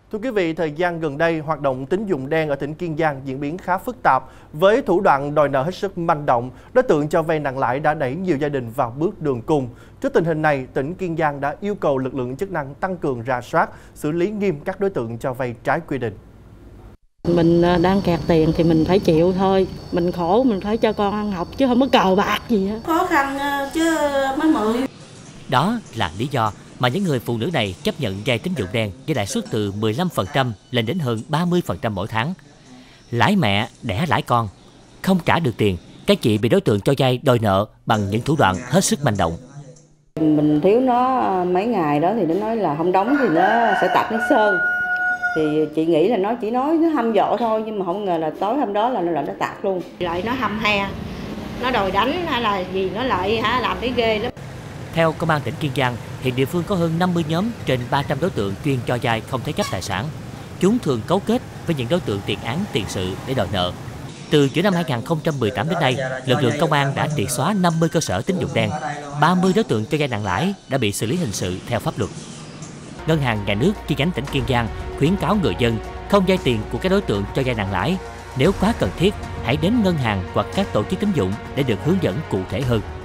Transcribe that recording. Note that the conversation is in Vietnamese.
Thưa quý vị, thời gian gần đây, hoạt động tín dụng đen ở tỉnh Kiên Giang diễn biến khá phức tạp. Với thủ đoạn đòi nợ hết sức manh động, đối tượng cho vay nặng lãi đã đẩy nhiều gia đình vào bước đường cùng. Trước tình hình này, tỉnh Kiên Giang đã yêu cầu lực lượng chức năng tăng cường rà soát, xử lý nghiêm các đối tượng cho vay trái quy định. Mình đang kẹt tiền thì mình phải chịu thôi. Mình khổ, mình phải cho con ăn học chứ không có cờ bạc gì hết. Khó khăn chứ mấy mười. Đó là lý do mà những người phụ nữ này chấp nhận vay tín dụng đen với lãi suất từ 15% lên đến hơn 30% mỗi tháng. Lãi mẹ, đẻ lãi con. Không trả được tiền, các chị bị đối tượng cho vay đòi nợ bằng những thủ đoạn hết sức manh động. Mình thiếu nó mấy ngày đó thì nó nói là không đóng thì nó sẽ tạt nước sơn. Thì chị nghĩ là nó chỉ nói nó hăm dọa thôi, nhưng mà không ngờ là tối hôm đó là nó tạt luôn. Lại nó hăm he, nó đòi đánh hay là gì nó lại làm cái ghê lắm. Theo Công an tỉnh Kiên Giang, hiện địa phương có hơn 50 nhóm trên 300 đối tượng chuyên cho vay không thế chấp tài sản. Chúng thường cấu kết với những đối tượng tiền án tiền sự để đòi nợ. Từ giữa năm 2018 đến nay, lực lượng công an đã triệt xóa 50 cơ sở tín dụng đen, 30 đối tượng cho vay nặng lãi đã bị xử lý hình sự theo pháp luật. Ngân hàng Nhà nước chi nhánh tỉnh Kiên Giang khuyến cáo người dân không vay tiền của các đối tượng cho vay nặng lãi. Nếu quá cần thiết, hãy đến ngân hàng hoặc các tổ chức tín dụng để được hướng dẫn cụ thể hơn.